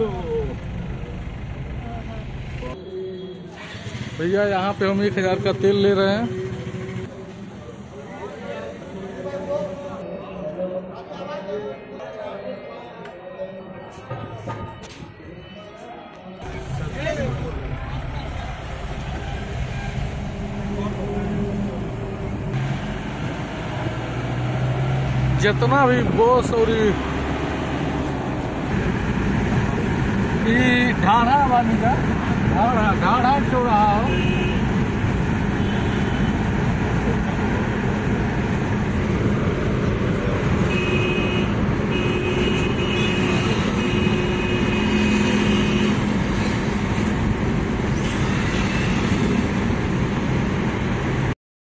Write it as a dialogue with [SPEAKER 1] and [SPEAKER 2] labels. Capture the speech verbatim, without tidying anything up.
[SPEAKER 1] भैया यहाँ पे हम एक हजार का तेल ले रहे हैं। जितना भी बस और ढाढ़ा वाली का ढाढ़ा ढाढ़ा चौराहा